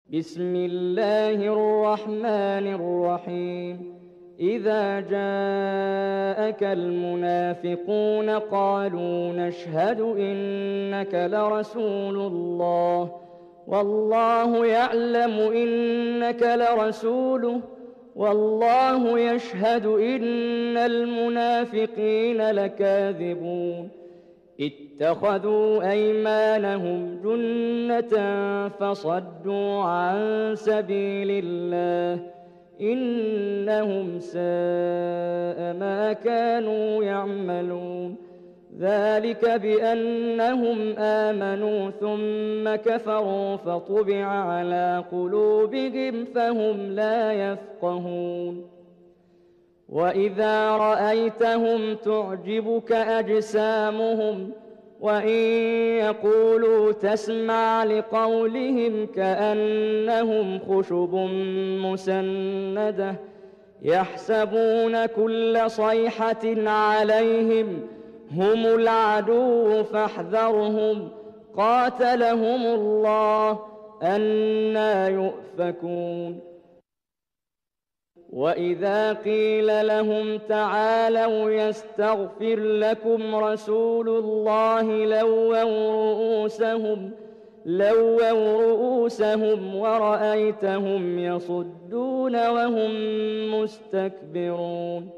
بسم الله الرحمن الرحيم. إذا جاءك المنافقون قالوا نشهد إنك لرسول الله والله يعلم إنك لرسوله والله يشهد إن المنافقين لكاذبون. اتخذوا أيمانهم جنة فصدوا عن سبيل الله إنهم ساء ما كانوا يعملون. ذلك بأنهم آمنوا ثم كفروا فطبع على قلوبهم فهم لا يفقهون. وإذا رأيتهم تعجبك أجسامهم وإن يقولوا تسمع لقولهم كأنهم خشب مسندة يحسبون كل صيحة عليهم هم العدو فاحذرهم قاتلهم الله أنى يؤفكون. وإذا قيل لهم تعالوا يستغفر لكم رسول الله لووا رؤوسهم ورأيتهم يصدون وهم مستكبرون.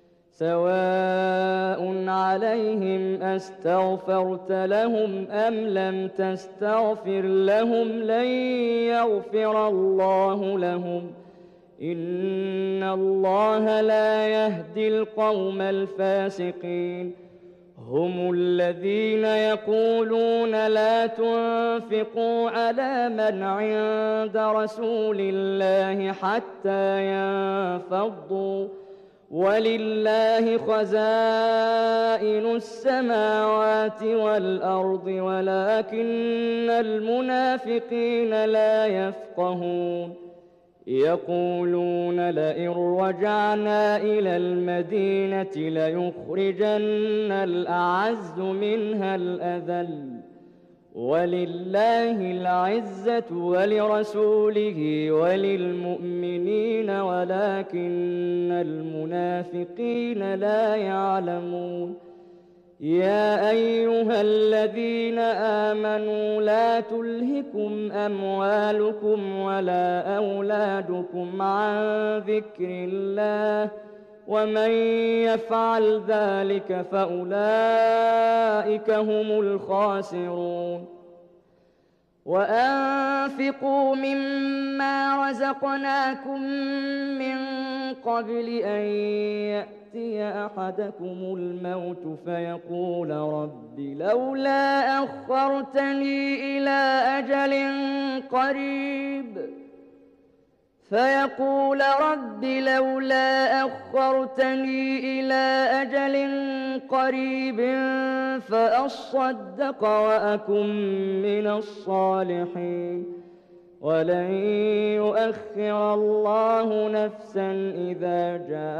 سواء عليهم أستغفرت لهم أم لم تستغفر لهم لن يغفر الله لهم إن الله لا يهدي القوم الفاسقين. هم الذين يقولون لا تنفقوا على من عند رسول الله حتى ينفضوا ولله خزائن السماوات والأرض ولكن المنافقين لا يفقهون. يقولون لئن رجعنا إلى المدينة ليخرجن الأعز منها الأذل ولله العزة ولرسوله وللمؤمنين ولكن المنافقين لا يعلمون. يا أيها الذين آمنوا لا تلهكم أموالكم ولا أولادكم عن ذكر الله ومن يفعل ذلك فأولئك هم الخاسرون. وأنفقوا مما رزقناكم من قبل أن يأتي أحدكم الموت فيقول رب لولا أخرتني إلى أجل قريب فأصدق وأكن من الصالحين ولن يؤخر الله نفسا إذا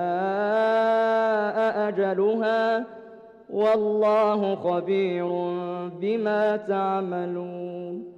جاء أجلها والله خبير بما تعملون.